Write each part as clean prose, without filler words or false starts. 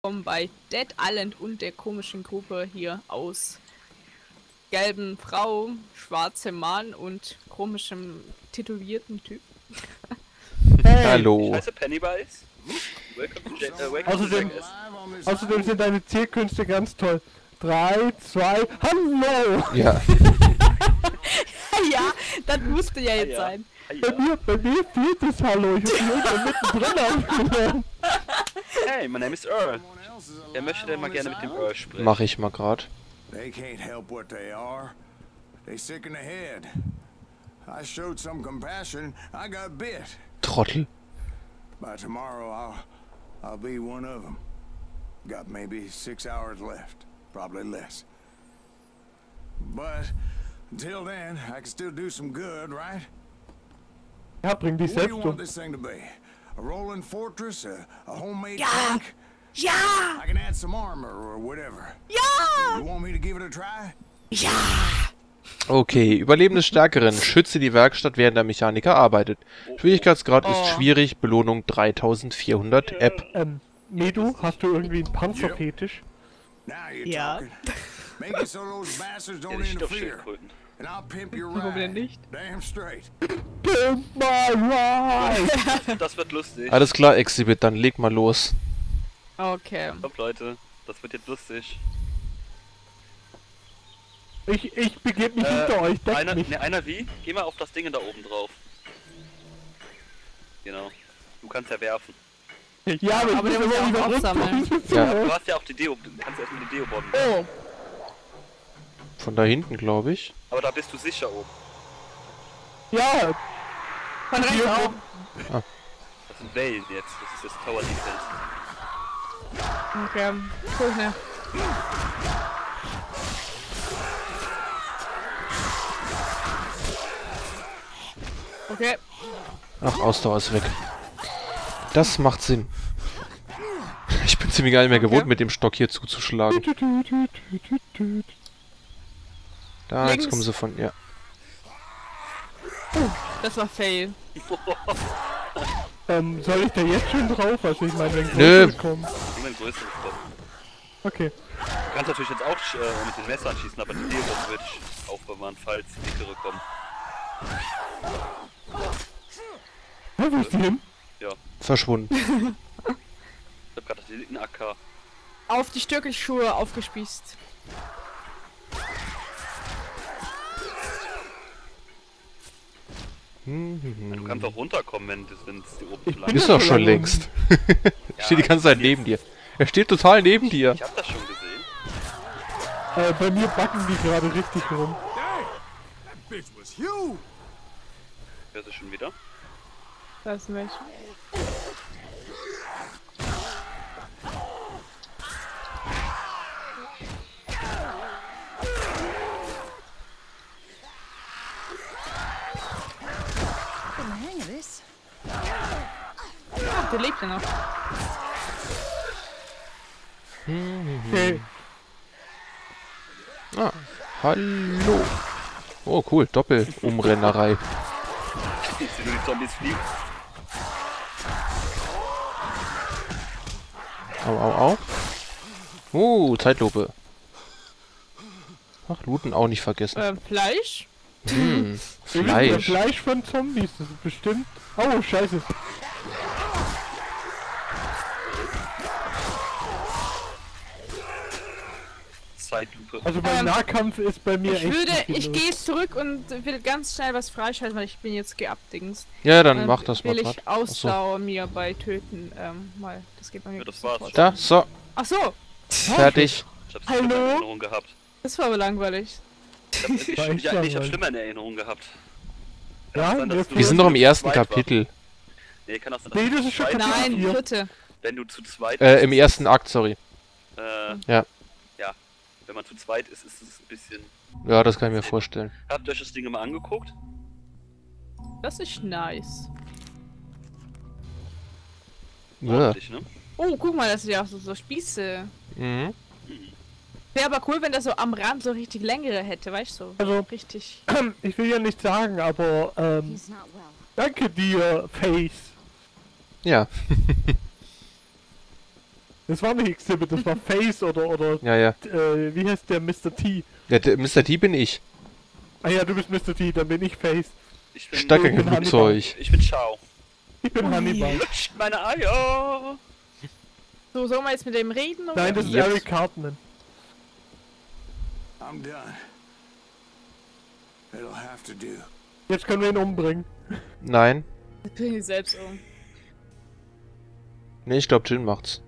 bei Dead Island und der komischen Gruppe hier aus gelben Frau, schwarzem Mann und komischem tätowierten Typ. Hey. Hallo. Ich heiße Pennywise. Welcome to Außerdem, Jackass. außerdem sind deine Zierkünste ganz toll. 3, 2, hallo! Ja. Ja, das musste ja jetzt ja. sein. Bei mir fehlt das Hallo, ich hab die irgendwo mittendrin aufgehört. Hey, my name is Earl. Wer möchte denn mal gerne mit dem Earl sprechen? Mach ich mal grad. They can't help what they are. They sick in the head. I showed some compassion. I got bit. Trottel. By tomorrow, I'll be one of them. Got maybe 6 hours left, probably less. But until then, I can still do some good, right? Ja, bring dich What do selbst you um. want this thing to be? A rolling fortress? A homemade Ja! tank? Ja! I can add some armor or whatever. Ja! You want me to give it a try? Ja! Okay, Überleben des Stärkeren. Schütze die Werkstatt, während der Mechaniker arbeitet. Schwierigkeitsgrad ist schwierig. Belohnung 3400 App. Medu, hast du irgendwie einen Panzerfetisch? Now you're Ja. talking. Make it so those bastards Ja, don't die steht auf interfere. Schildkröten. And I'll pimp your Warum denn ride. nicht? Damn straight. Pimp my ride! Das wird lustig. Alles klar, Exhibit, dann leg mal los. Okay. Kommt Leute, das wird jetzt lustig. Ich begeb mich hinter euch, deckt Einer, mich. ne, einer wie? Geh mal auf das Ding da oben drauf. Genau. Du kannst ja werfen. Ja, aber ich Aber muss der muss ja immer auch wieder aufsammeln. Ja. Du hast ja auch die Deo, du kannst erstmal die Deo-Bomben. Oh, Von da hinten, glaube ich. Aber da bist du sicher oben. Ja, von rechts auch. Das sind Wellen jetzt, das ist das Tower Defense. Okay, cool, ne? Okay. Ach, Ausdauer ist weg. Das macht Sinn. Ich bin ziemlich gar nicht mehr gewohnt, mit dem Stock hier zuzuschlagen. Da, jetzt Links. kommen sie von... Ja. Das war Fail. soll ich da jetzt schon drauf? Also ich meine, wenn Nö. Größere kommen. Irgendein größeres kommen. Okay. Du kannst natürlich jetzt auch mit den Messern schießen, aber die Deo-Bomben würde ich aufbewahren, falls dickere kommen. Ja, wo ist die hin? Ja, Verschwunden. ich hab gerade einen AK. Auf die Stöckelschuhe aufgespießt. Du kannst auch runterkommen, wenn die oben Ich lang. bin Ist ja doch schon schon lange längst. Steht die ganze Zeit neben dir. Er steht total neben dir. Ich hab das schon gesehen. Bei mir backen die gerade richtig rum. That bitch was huge. Wer ist es schon wieder? Weiß nicht. Ach, der lebt ja noch. Okay. Ah, hallo. Oh, cool. Doppelumrennerei. Ich sehe nur die Zombies fliegen. Au, au, au. Zeitlupe. Ach, Looten auch nicht vergessen. Fleisch? Hm, Fleisch. Fleisch. Fleisch von Zombies, das ist bestimmt. Oh, scheiße. Zeitlupe. Also beim Nahkampf ist bei mir Ich echt würde, nicht viel ich los. gehe zurück und will ganz schnell was freischalten, weil ich bin jetzt geabdings. Ja, dann mach das mal Will grad. ich Ausdauer mir bei Töten, mal, das geht bei mir. Ja, das ein bisschen war's fort. Da, so. Ach so, Fertig. Ich hab's Hallo? schlimmer in Erinnerung gehabt. das war aber langweilig. Ich War echt hab langweilig. schlimmer in Erinnerung gehabt. Ja, Kann sein, dass jetzt du- Wir sind noch im wenn du zu ersten zweit warst. Kapitel. Nee, kann das sein, Nee, dass das du ist schon zu zweit Kapitel warst? Nein, vier. dritte. Wenn du zu zweit Im ersten Akt, sorry. Ja. Ja, wenn man zu zweit ist, ist es ein bisschen... Ja, das kann ich mir vorstellen. Habt ihr euch das Ding mal angeguckt? Das ist nice. Ja. Ordentlich, ne? Oh, guck mal, das sind ja auch so Spieße. Mhm. Wäre aber cool, wenn das so am Rand so richtig längere hätte, weißt du? Also- Richtig. Ich will ja nicht sagen, aber danke dir, Face. Ja. Das war nicht Exhibit, das war Face oder Ja, ja. wie heißt der Mr. T? Ja, der Mr. T bin ich. Ah ja, du bist Mr. T, dann bin ich Face. Ich bin, Starker bin Flugzeug. ich bin Schau. Ich bin Hannibal. Lutscht meine Eier! So, sollen wir jetzt mit dem reden? Oder? Nein, das ist Jetzt. Eric Cartman. I'm done. It'll have to do. Jetzt können wir ihn umbringen. Nein. Ich bring ihn selbst um. Nee, ich glaube, Jin macht's.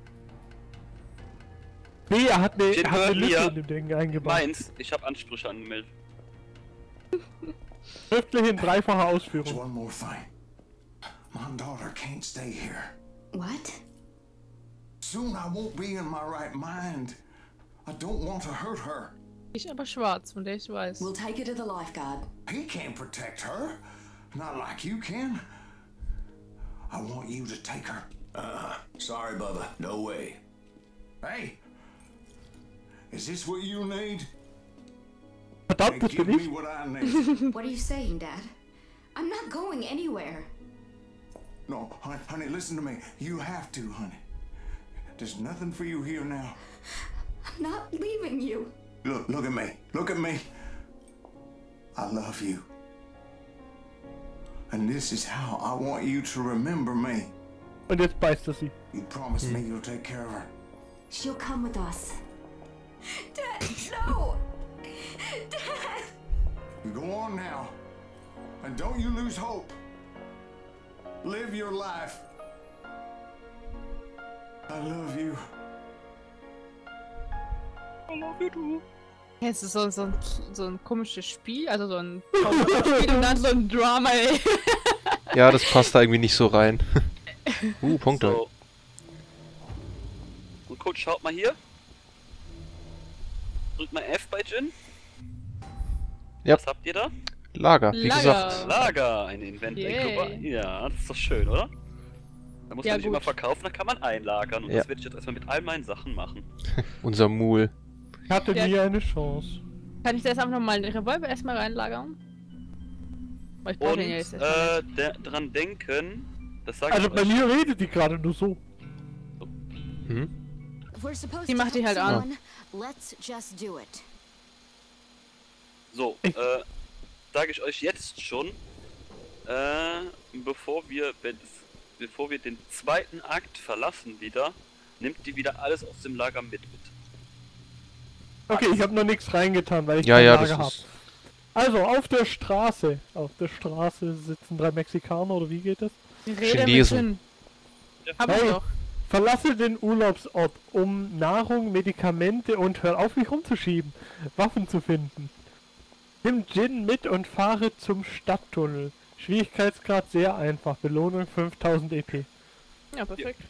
Nee, er hat eine, Jin, er hat eine hör Lücke mir. in dem Ding eingebaut. Meins, ich habe Ansprüche angemeldet. Schriftlich in dreifacher There's Ausführung. one more thing. My daughter can't stay here. What? Soon I won't be in my right mind. I don't want to hurt her. Ich aber schwarz, von der ich weiß. We'll take her to the lifeguard. He can't protect her. Not like you can. I want you to take her. Sorry, Bubba. No way. Hey! Is this what you need? Verdammt, das Give bin me ich. what I need. What are you saying, Dad? I'm not going anywhere. No, honey, listen to me. You have to, honey. There's nothing for you here now. I'm not leaving you. Look at me. Look at me. I love you. And this is how I want you to remember me. Und jetzt beißt er sie. You promised me you'll take care of her. She'll come with us. Dad, no! Dad! You go on now. And don't you lose hope. Live your life. I love you. Ja, es ist so ein komisches Spiel, also so ein Spiel und dann so ein Drama, ey. Ja, das passt da irgendwie nicht so rein. Punkte. So. Und Coach, schaut mal hier. Drückt mal F bei Jin. Ja. Was habt ihr da? Lager, wie Lager. gesagt. Lager, ein Invent. Yay. Ja, das ist doch schön, oder? Da muss Ja, man nicht immer gut. verkaufen, da kann man einlagern. Und Ja. das werde ich jetzt erstmal mit all meinen Sachen machen. Unser Mul. Ich hatte Ja. nie eine Chance. Kann ich da jetzt einfach nochmal den Revolver erstmal reinlagern? Weil ich brauche Und den ja jetzt erstmal nicht. dran denken, das sage Also ich bei euch. mir redet die gerade nur so. Hm? We're supposed Die to macht die help halt an. someone. Let's just do it. So, sage ich euch jetzt schon, bevor wir den zweiten Akt verlassen wieder, nimmt die wieder alles aus dem Lager mit. Okay, ich habe noch nichts reingetan, weil ich Ja, kein ja, Lager das habe. ist... Also auf der Straße. Auf der Straße sitzen 3 Mexikaner oder wie geht das? Die Rede mit Chinesen. Jin. Hab ich Hey. doch. Verlasse den Urlaubsort, um Nahrung, Medikamente und hör auf mich rumzuschieben, Waffen zu finden. Nimm Jin mit und fahre zum Stadttunnel. Schwierigkeitsgrad sehr einfach. Belohnung 5000 EP. Ja, perfekt.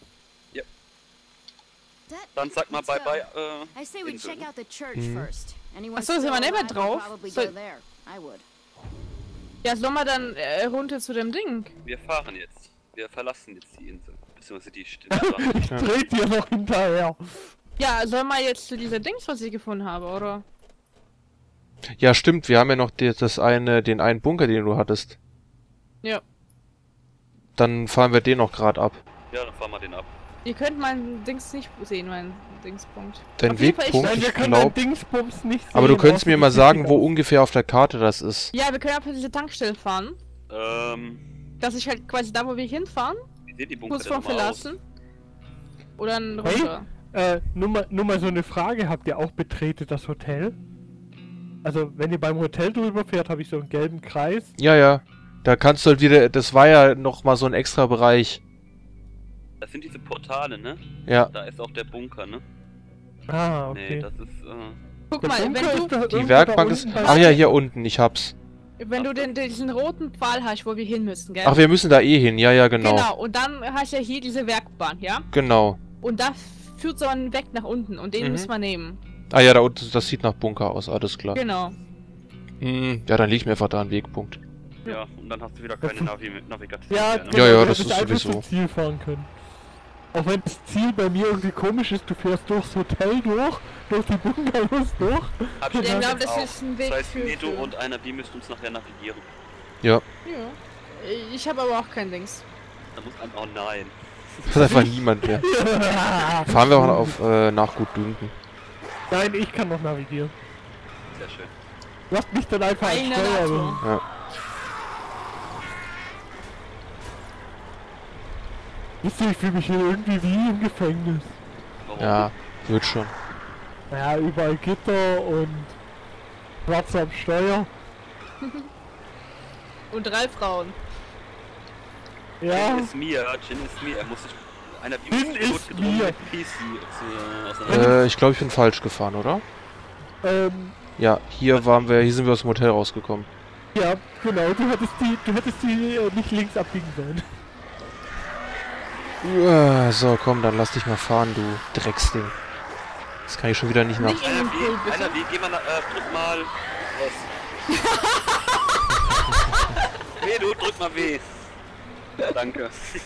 Dad, Dann sag mal let's bye go. bye, I say we Insel. check out the church Mhm. first. Anyone Ach so, sind wir still nicht mehr alive drauf? will probably So- go there. I would. Ja, sollen wir dann runter zu dem Ding? Wir fahren jetzt. Wir verlassen jetzt die Insel. Beziehungsweise die Stadt. Ich dreh dir noch hinterher. Ja, sollen wir jetzt zu dieser Dings, was ich gefunden habe, oder? Ja, stimmt, wir haben ja noch den einen Bunker, den du hattest. Ja. Dann fahren wir den noch gerade ab. Ja, dann fahren wir den ab. Ihr könnt meinen Dings nicht sehen, meinen Dingspunkt. Dein Auf jeden Fall, Wegpunkt, Nein, wir ich können dein glaub... Dingsbums nicht sehen. Aber du könntest außer mir die mal sagen, Sticker. wo ungefähr auf der Karte das ist. Ja, wir können einfach diese Tankstelle fahren. Dass ich halt quasi da, wo wir hinfahren, Wie sieht die Bunker kurz denn vorm nochmal aus? Verlassen. Oder dann Hey? runter. Nur mal so eine Frage, habt ihr auch betretet das Hotel? Also, wenn ihr beim Hotel drüber fährt, habe ich so einen gelben Kreis. Ja, ja. Da kannst du halt wieder... Das war ja noch mal so ein extra Bereich. Das sind diese Portale, ne? Ja. Da ist auch der Bunker, ne? Ah, Nee, okay. das ist, Guck Der mal, Bunker wenn ist du, doch Die irgendwo Werkbank da ist... unten bei- Ach ja, hier unten, ich hab's. diesen roten Pfahl hast, wo wir hin müssen, gell? Ach, wir müssen da eh hin. Ja, ja, genau. Genau, und dann hast du ja hier diese Werkbahn, ja? Genau. Und da führt so ein Weg nach unten und den Mhm. müssen wir nehmen. Ah ja, da unten, das sieht nach Bunker aus, alles klar. Genau. Ja, dann liegt mir einfach da ein Wegpunkt. ja, und dann hast du wieder keine Navigation Ja, mehr, ne? Ja, ja, wir das hätten ist einfach sowieso. zum Ziel fahren können. Auch wenn das Ziel bei mir irgendwie komisch ist, du fährst durchs Hotel durch die Bungalows durch. Hab Ja, ich ich jetzt glaube, das auch. ist ein Weg Das heißt, für... Nedo für- und einer B müsst uns nachher navigieren. Ja. Ja. Ich habe aber auch kein Dings. Da muss ein... Oh nein. Da ist einfach niemand mehr. Fahren wir auch auf nach Gutdünken. Nein, ich kann noch navigieren. Sehr schön. Lass mich dann einfach als Einer Steuerin. Ja. Wisst ihr, ich fühle mich hier irgendwie wie im Gefängnis. Warum? Ja, wird schon. Ja, überall Gitter und Platz am Steuer. Und 3 Frauen. Ja, Jin ist mir. Er muss sich... Einer Jin ist mir. mit PC auseinander. Ich glaube, ich bin falsch gefahren, oder? Ja, hier sind wir aus dem Hotel rausgekommen. ja, genau, du hättest die nicht links abbiegen sollen. So, komm, dann lass dich mal fahren, du Drecksding. Das kann ich schon wieder nicht nach... Nicht in den Pool, bitte. Einer wie, geh mal, drück mal... Was? Weh, du, drück mal W. Danke.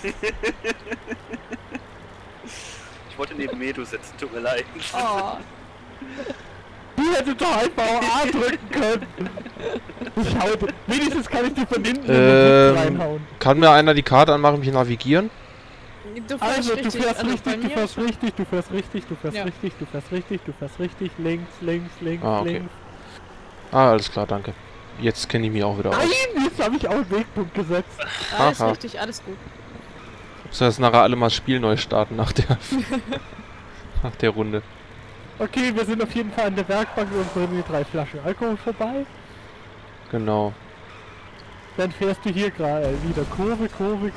Ich wollte neben Medu sitzen, tut mir leid. Oh. Die hätte doch einfach A drücken können. Ich hau, wenigstens kann ich die von hinten in den Sitz reinhauen. Kann mir einer die Karte anmachen, mich navigieren? Du fährst Also, du richtig, fährst also bei richtig, du mir. fährst richtig, du fährst richtig, du fährst Ja. richtig, du fährst richtig, du fährst richtig, links, links, links, Ah, okay. links. Ah, alles klar, danke. Jetzt kenne ich mich auch wieder aus. Nein, jetzt habe ich auch einen Wegpunkt gesetzt. Alles Aha. richtig, alles gut. So, jetzt nachher alle mal das Spiel neu starten nach der nach der Runde. Okay, wir sind auf jeden Fall an der Werkbank und bringen die 3 Flaschen Alkohol vorbei. Genau. Dann fährst du hier gerade wieder Kurve, Kurve,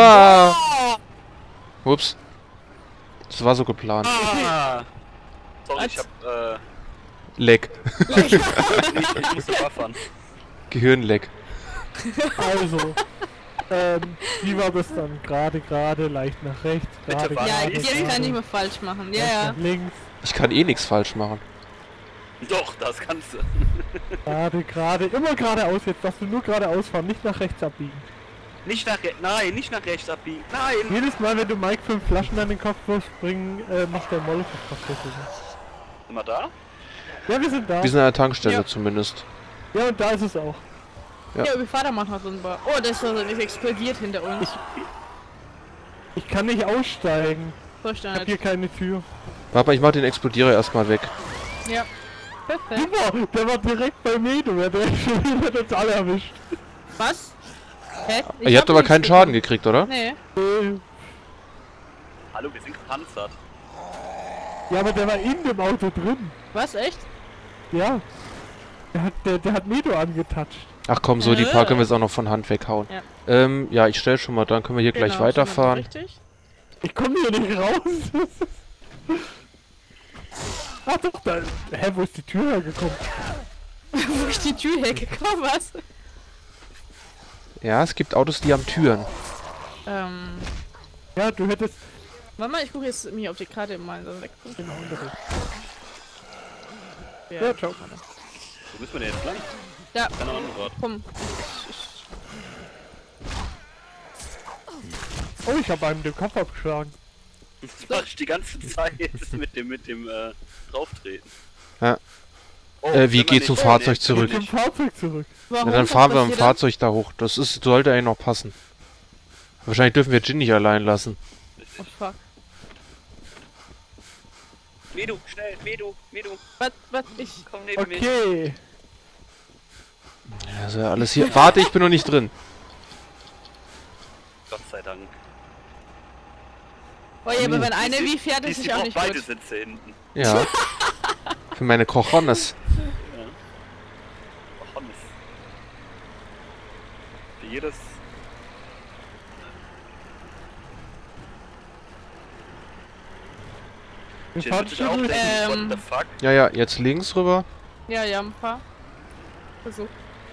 Ups. Das war so geplant. Ah. Sorry, ich Was? hab, Leck. ich musste buffern. Gehirnleck. Also, wie war das dann? Gerade, leicht nach rechts, gerade, Bitte, Ja, Warte, jetzt kann ich mal falsch machen. Ja, leicht ja. nach links, Ich kann eh nichts falsch machen. Doch, das kannst du. gerade, immer geradeaus jetzt, darfst du nur geradeaus fahren, nicht nach rechts abbiegen. Nicht nach rechts, nein, nicht nach rechts abbiegen, nein! Jedes Mal, wenn du Mike 5 Flaschen an den Kopf wirfst, macht der Molotow-Cocktail. Sind wir da? Ja, wir sind da. Wir sind an der Tankstelle Ja. zumindest. Ja, und da ist es auch. Ja. Ja, wir fahren da manchmal so ein Bar. Oh, das ist explodiert hinter uns. Ich kann nicht aussteigen. Ich hab Verstanden. hier keine Tür. Warte mal, ich mach den Explodierer erstmal weg. Ja. Perfekt. Super, der war direkt bei Medo, der hat schon wieder uns alle erwischt. Was? Hä? Ihr habt hab aber nichts keinen Schaden bekommen. gekriegt, oder? Nee. Hallo, wir sind gepanzert. Ja, aber der war in dem Auto drin. Was, echt? Ja. Der hat Medo angetatscht. Ach komm, so, die paar können wir jetzt auch noch von Hand weghauen. Ja. Ja, ich stell schon mal, dann können wir hier gleich Genau, weiterfahren. Richtig? Ich komme hier nicht raus. Ach doch, da. Hä, wo ist die Tür hergekommen? Wo ist die Tür hergekommen, was? Ja, es gibt Autos, die haben Türen. Ja, du hättest. Warte mal, ich gucke jetzt mir auf die Karte mal so weg. Genau, Unterricht. Ja, ciao. Wo müssen wir denn jetzt lang? Ja, Keine Ahnung gerade. komm. Oh, ich habe einem den Kopf abgeschlagen. Das mach ich die ganze Zeit mit dem drauftreten. Ja. Oh, Wie wenn man geht nicht- zum Fahrzeug Mit zurück? dem Fahrzeug zurück. Warum? Ja, dann Was fahren wir am passiert da? Fahrzeug da hoch. Das sollte eigentlich noch passen. Wahrscheinlich dürfen wir Jin nicht allein lassen. Oh, fuck. Medu, schnell, Medu. Was, ich... Komm neben mich. Okay. Also alles hier. Warte, ich bin noch nicht drin. Gott sei Dank. Oh ja, aber wenn eine wie fährt, ist Die sich auch braucht nicht beide gut. Sitze hinten. Ja. Für meine Cojones. Johannes. Für jedes... Wir Jin fahren wird sich auch schon denken, what the fuck? Ja, ja, jetzt links rüber. Ja, ja, ein paar. Versuch.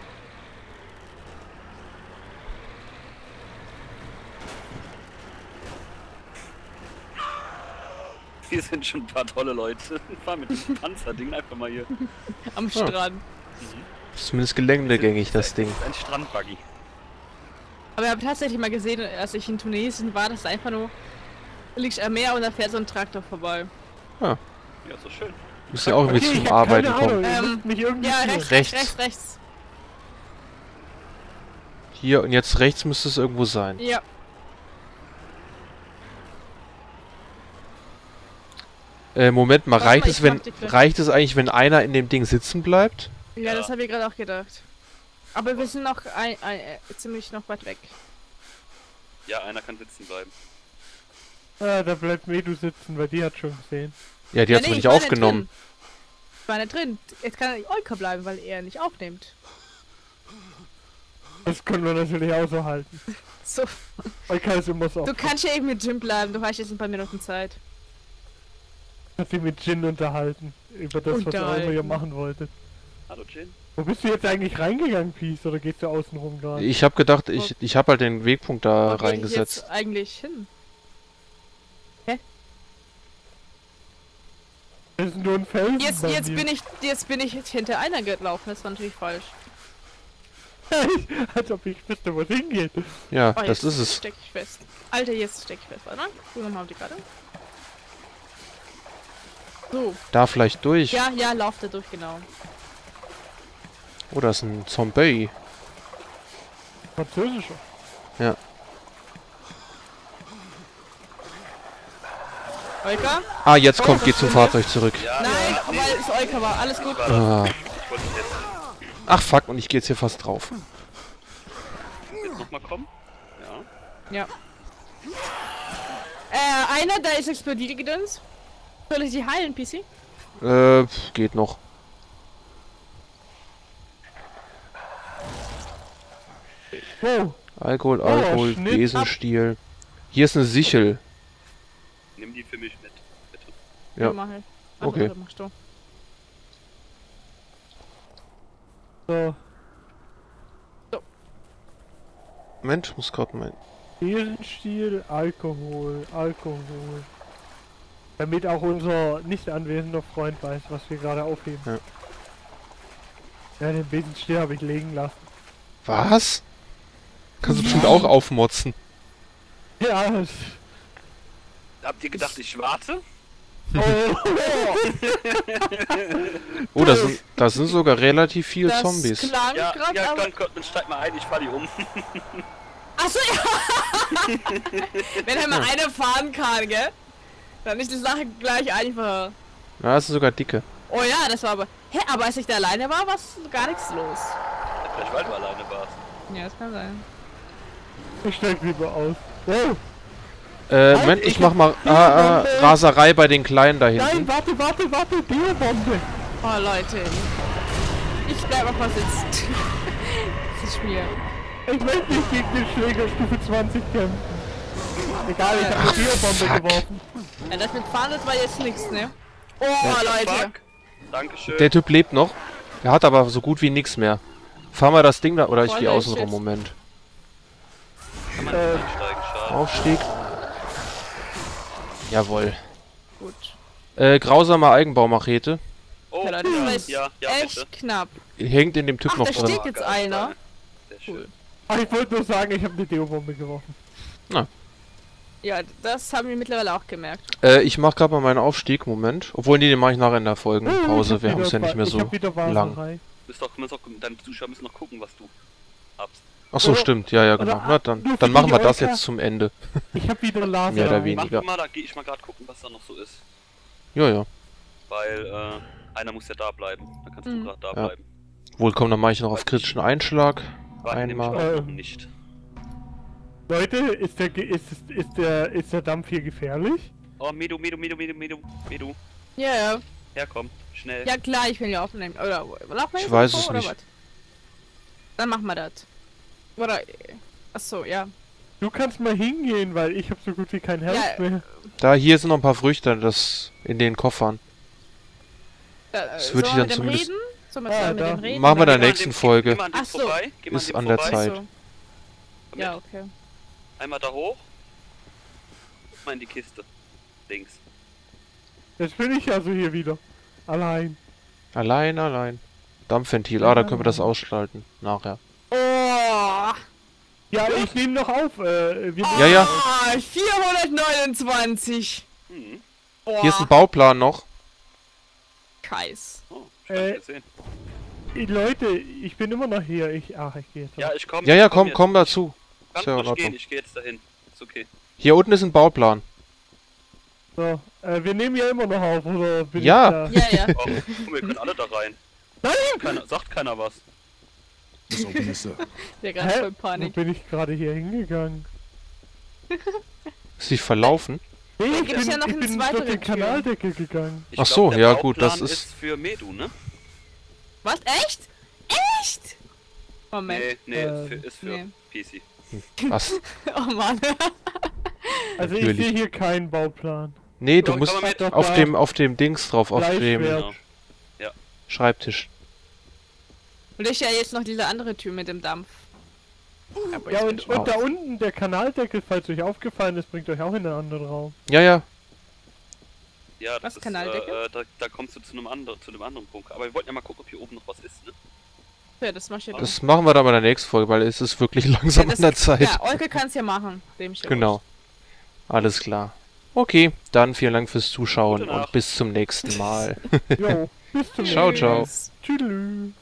Hier sind schon ein paar tolle Leute. Fahr mit dem Panzerding einfach mal hier. Am Strand. Zumindest geländegängig, das Ding. Das ist ein Strandbuggy. Aber ich habe tatsächlich mal gesehen, als ich in Tunesien war, dass einfach nur... Da liegt am Meer und da fährt so ein Traktor vorbei. Ja, so schön. Muss ja auch irgendwie Okay, zum ich hab Arbeiten keine Ahnung. kommen. Ihr müsst mich irgendwie Ja, führen. rechts. Hier und jetzt rechts müsste es irgendwo sein. Ja. Moment mal, Warte mal, reicht es eigentlich, wenn einer in dem Ding sitzen bleibt? Ja, das habe ich gerade auch gedacht. Aber wir sind noch ziemlich noch weit weg. Ja, einer kann sitzen bleiben. Ah, da bleibt Medu sitzen, weil die hat schon gesehen. Ja, die hat's aber nicht aufgenommen. Ich war nicht drin. Jetzt kann Olka bleiben, weil er nicht aufnimmt. Das können wir natürlich auch so halten. So. Olka ist immer so. Du kannst ja eben mit Jim bleiben, du hast jetzt ein paar Minuten Zeit. Hat sich mit Jin unterhalten. Über das, was ihr auch immer hier machen wolltet. Hallo Jin. Wo bist du jetzt eigentlich reingegangen, Peace? Oder gehst du außen rum gerade? Ich habe gedacht, ich habe halt den Wegpunkt da Wo geh ich reingesetzt. jetzt eigentlich hin? Das ist nur ein Felsen. Jetzt bin ich hinter einer gelaufen, das war natürlich falsch. Als ob ich wüsste, wo es hingeht. Ja, Oh, das jetzt ist es. steck ich fest. Alter, jetzt steck ich fest. Warte mal, guck nochmal auf die Karte. So. Da vielleicht durch. Ja, lauf da durch, genau. Oh, das ist ein Zombie. Französischer. Ja. Olka? Ah, jetzt geht zum Fahrzeug zurück. Ja, Nein, weil es Olka war. Alles gut. Ah. Ich wollte jetzt Ach fuck, und ich gehe jetzt hier fast drauf. nochmal kommen. Ja. Ja. Einer, da ist explodiert gedöns. Soll ich die heilen, PC? Geht noch. Oh, Alkohol, Schnitt ab. Besenstiel. Hier ist eine Sichel. Nimm die für mich mit, bitte. Ja. Mach ich. Okay. Warte, machst du. so. Moment, muss gerade mein... Besenstiel, Alkohol. Damit auch unser nicht anwesender Freund weiß, was wir gerade aufheben. Ja. Ja, den Besenstiel habe ich legen lassen. Was? Kannst du bestimmt auch aufmotzen. Ja, das... Habt ihr gedacht, ich warte? Oh, da sind sogar relativ viele Das Zombies. klang Ja, grad, ja, aber... dann steig mal ein, ich fahr die um. Achso, ja! Wenn er mal einer fahren kann, gell? Dann ist die Sache gleich einfacher. Ja, das sind sogar dicke. Oh ja, das war aber... Hä, aber als ich da alleine war gar nichts los. Vielleicht weil du alleine warst. Ja, das kann sein. Ich steig lieber aus. Oh, Moment, ich mach mal Raserei bei den Kleinen da hinten. nein, warte, Biobombe. Oh, Leute. Ich bleib auch mal sitzen. Das ist mir... Ich möchte nicht gegen den Schläger Stufe 20 kämpfen. Egal, ich habe eine Biobombe geworfen. Ja, das mit Fahren, das war jetzt nichts, ne? Oh, Leute. Fuck. Dankeschön. Der Typ lebt noch. Er hat aber so gut wie nichts mehr. Fahr mal das Ding da, oder ich gehe Voll außen rum, shit. Moment. Kann man nicht einsteigen, schade. Aufstieg. Jawohl. Gut. Grausame Eigenbaumachete. Oh, Ja, Leute, das war jetzt ja, echt bitte. knapp. Hängt in dem Typ Ach, noch da drin. steht jetzt einer. Sehr schön. Ach, ich wollte nur sagen, ich habe eine Biobombe geworfen. Ja, das haben wir mittlerweile auch gemerkt. Ich mach gerade mal meinen Aufstieg, Moment. Obwohl, nee, den mache ich nachher in der Folgenpause. Wir haben es ja nicht mehr Ich so hab wieder lang. Waserei. Deine Zuschauer müssen noch gucken, was du habst. Ach so, stimmt. Ja, genau. Oder- Na, dann nur für machen die wir das Olka. jetzt zum Ende. Ich habe wieder Laser. Mehr oder Mach weniger. mal, da gehe ich mal gerade gucken, was da noch so ist. Ja. Weil, einer muss ja da bleiben. Da kannst du gerade da Ja. bleiben. Wohl, komm, dann mache ich noch auf kritischen Einschlag. Warten nämlich Einmal. auch noch nicht. Leute, ist der Dampf hier gefährlich? Oh, Medu. Ja. Herkomm, schnell. Ja klar, ich will ja aufnehmen. Oder laufen wir Ich jetzt weiß noch es vor, nicht. Oder was? Dann machen wir das. Oder... Achso, ja. Du kannst mal hingehen, weil ich habe so gut wie kein Herz Ja, mehr. Da, hier sind noch ein paar Früchte, das in den Koffern. Das würde ich dann zumindest- Reden? Sollen wir Ah, zusammen mit da. dem reden? Machen wir oder? in der nächsten Folge. Geh mal an dem Ach so. vorbei. Geh mal Ist dem an der vorbei. Zeit. So. Komm Ja, mit. okay. Einmal da hoch. Guck mal in die Kiste. Links. Jetzt bin ich also hier wieder. Allein. Allein. Dampfventil. Da können wir das ausschalten. Nachher. Oh! Ja, ich nehme noch auf. Wir Ja. Ah, 429! Hm. Boah, Hier ist ein Bauplan noch. Scheiß. Oh, ich kann Äh, nicht sehen. Leute, ich bin immer noch hier. Ich gehe jetzt. Ja, ich komm. Ja, ich komm jetzt. komm dazu. Kannst Ist ja in ruhig gehen, Ordnung. ich gehe jetzt dahin. Ist okay. Hier unten ist ein Bauplan. So, wir nehmen ja immer noch auf, oder? Bin Ja. Ich da? Ja, ja. Oh, guck, wir können alle da rein. Nein! Sagt keiner was. Let's open this up. Der gerade voll Wo Panik. bin ich gerade hier hingegangen? Ist sie verlaufen? Nee, Da ich gibt's bin, ja noch ich eine bin zweite durch den Tür. Kanaldeckel gegangen. Ich Ach glaub, so, der ja, gut, das Bauplan ist- für Medu, ne? Was? Echt? Echt? Moment. Nee, ist für nee. PC. Was? Oh Mann. Also ich Natürlich. sehe hier keinen Bauplan. Nee, du Komm, musst komm mal mit. Doch, auf da. dem Dings drauf, auf dem Bleischwert. Genau. Schreibtisch. Und ich ja jetzt noch diese andere Tür mit dem Dampf. Aber Ja, ich bin und, schon und da raus. unten der Kanaldeckel, falls euch aufgefallen ist, bringt euch auch in einen anderen Raum. Ja, ja. Ja, Was, das ist, Kanaldecke? da kommst du zu einem anderen Punkt. Aber wir wollten ja mal gucken, ob hier oben noch was ist, ne? Ja, das mach ich ja dann. Das machen wir dann bei der nächsten Folge, weil es ist wirklich langsam das- an der Zeit. Ja, Olke kann's ja machen. Dem ich ja Genau. Alles klar. Okay, dann vielen Dank fürs Zuschauen Gute und Nacht. bis zum nächsten Mal. Jo, bis zum Ciao, nächsten ciao. Mal. Tschüss.